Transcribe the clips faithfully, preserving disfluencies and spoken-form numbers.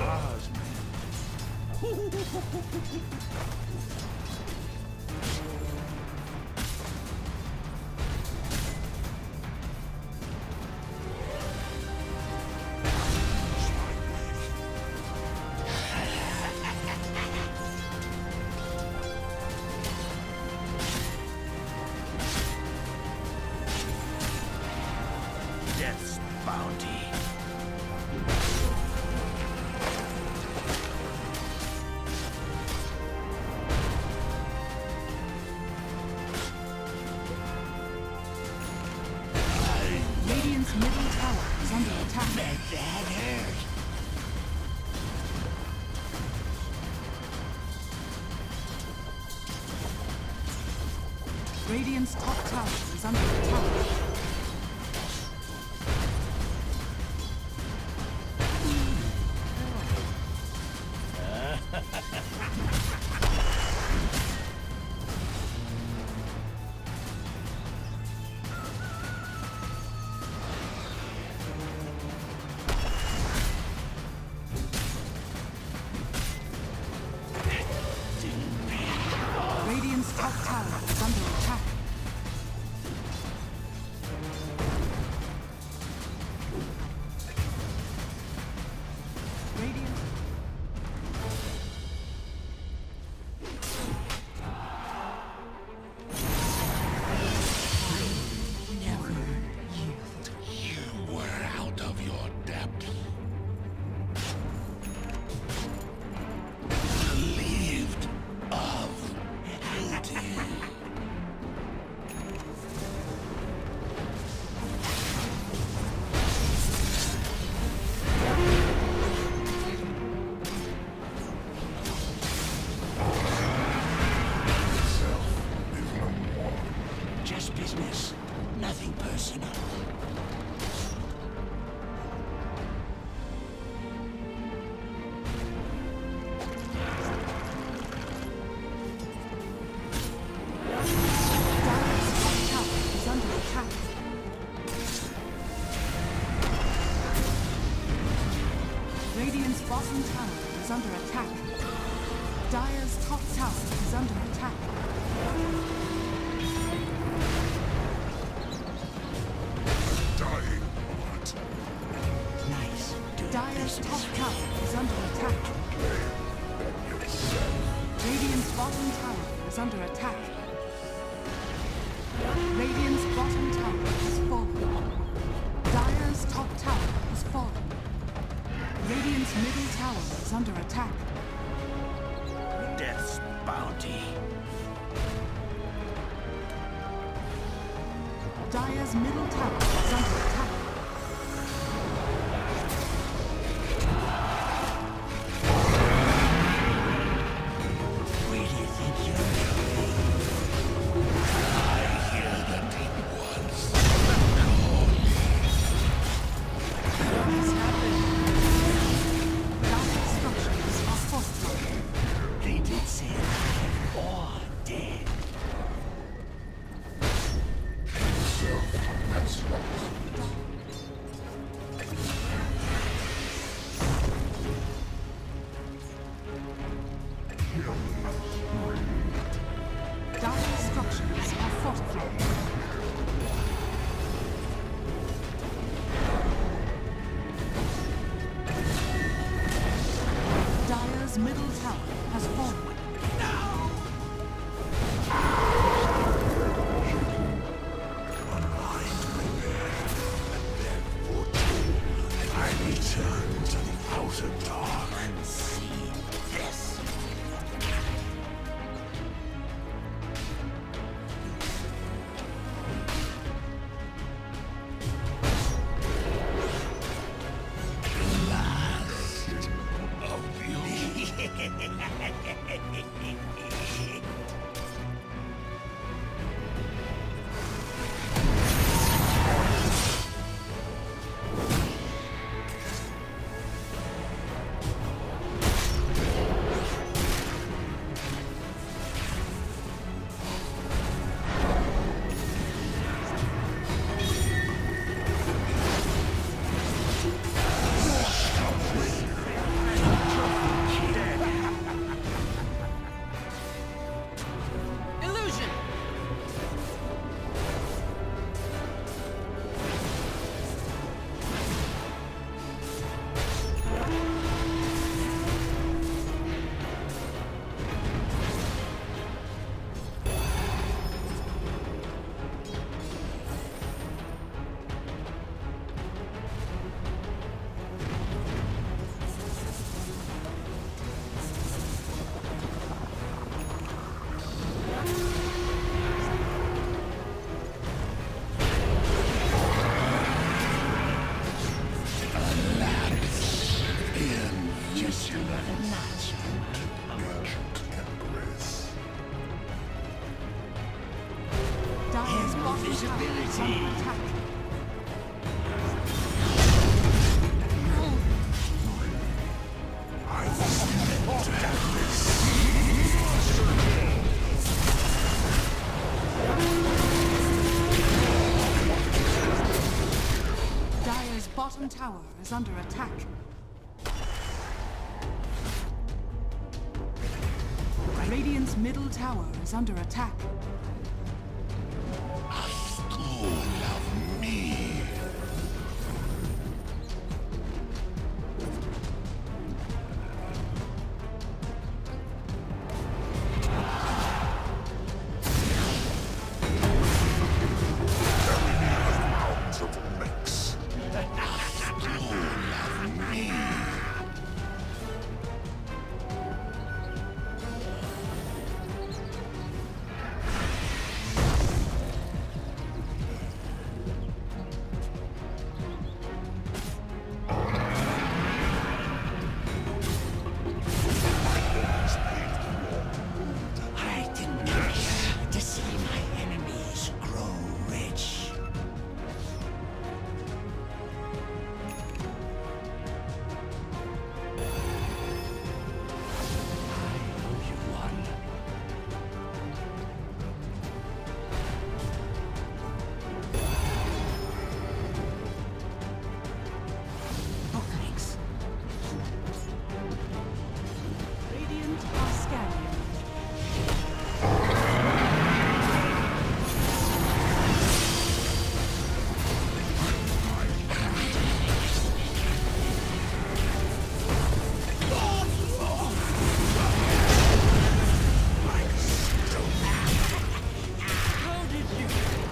Death's bounty. Radiant's middle tower is under attack. That, that hurt. Radiant's top tower is under attack. Radiant's top tower is under attack. Radiant. Never yield. You were out of your depth. Relieved of hating. Just business, nothing personal. Dire's top tower is under attack. Radiant's bottom tower is under attack. Dire's top tower is under attack. Dying art. Nice. Dire's top tower is under attack. Radiant's bottom tower is under attack. Radiant's bottom tower has fallen. Dire's top tower has fallen. Radiant's middle tower is under attack. Death's bounty. Dire's middle tower is under attack. Where do you think you're going? I hear the deep ones call me. What has happened? Dire's structures are fortified. They did say alive or dead. That's lost. Dire's structures are fortified. Dire's middle tower has fallen. I return to the outer dark. See this. Last of you. Wish you were the natural. Dire's bottom tower is Invisibility. under attack. Dire's bottom tower is under attack. Radiant's middle tower is under attack. School of me. Out of the mix. School of me. I didn't care to see my enemies grow rich. I owe you one. Oh, thanks. Radiant are scanning. How did you?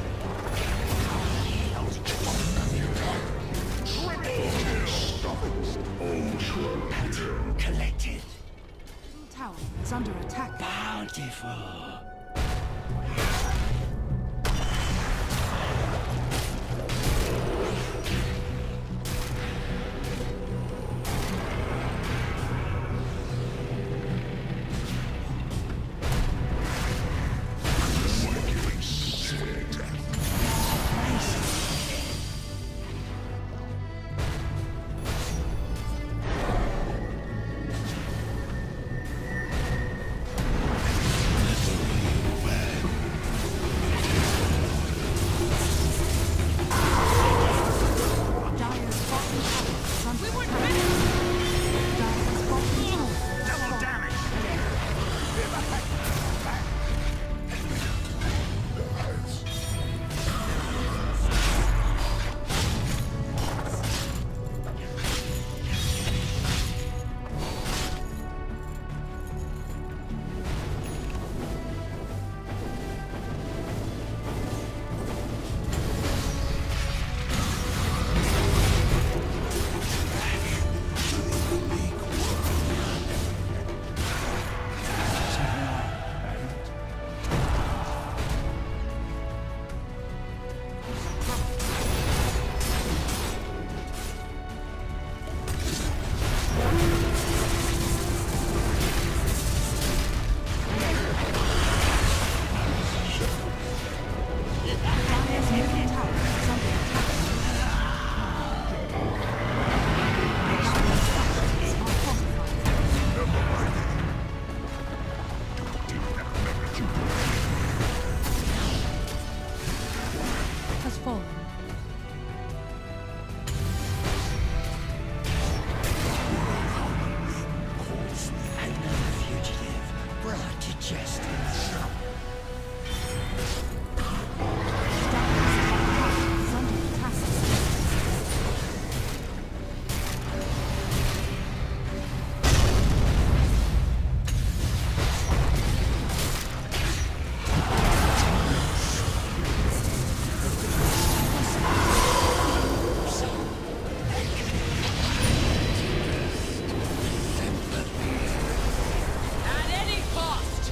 Collected. Middle tower is under attack. Bountiful. Dire's bottom tower is under attack. Dire's bottom tower is Double damage. Dire's middle tower is under attack. Is not fortified. Has fallen. Another fugitive brought to justice. Dire's top tower is under attack. At any cost.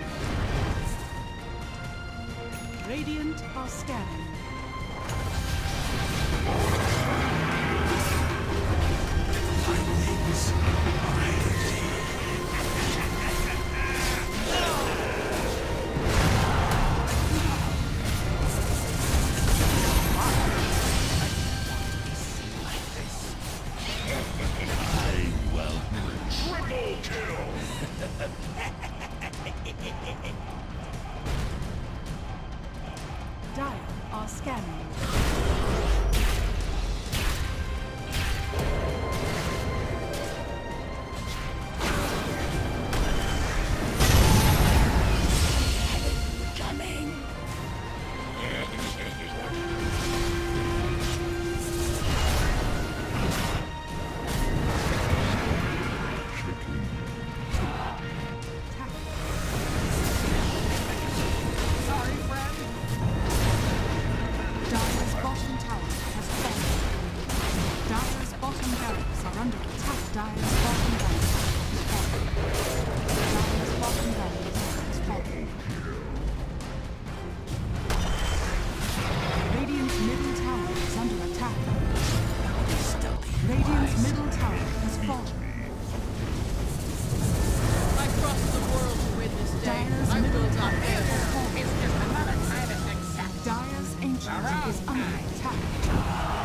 Radiant are scanning. Dire's bottom tower has fallen. Dire's bottom barracks are under attack. Dire's bottom barracks has fallen. Dire's bottom barracks has fallen. Radiant's middle tower is under attack. Radiant's middle tower has fallen. I crossed the world to win this day. Dire's I middle will not tower end. has fallen. It's just another time to accept. Dire's ancient is under attack.